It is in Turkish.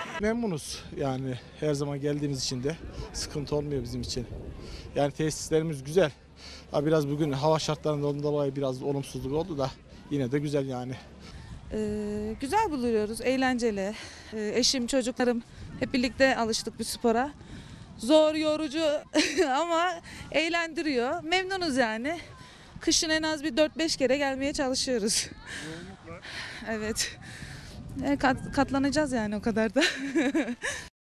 Memnunuz yani her zaman geldiğimiz için de sıkıntı olmuyor bizim için. Yani tesislerimiz güzel. Ha, biraz bugün hava şartlarından dolayı biraz olumsuzluk oldu da yine de güzel yani. Güzel buluyoruz, eğlenceli. Eşim, çocuklarım hep birlikte alıştık bir spora. Zor, yorucu ama eğlendiriyor. Memnunuz yani. Kışın en az bir 4-5 kere gelmeye çalışıyoruz. Evet. Katlanacağız yani o kadar da.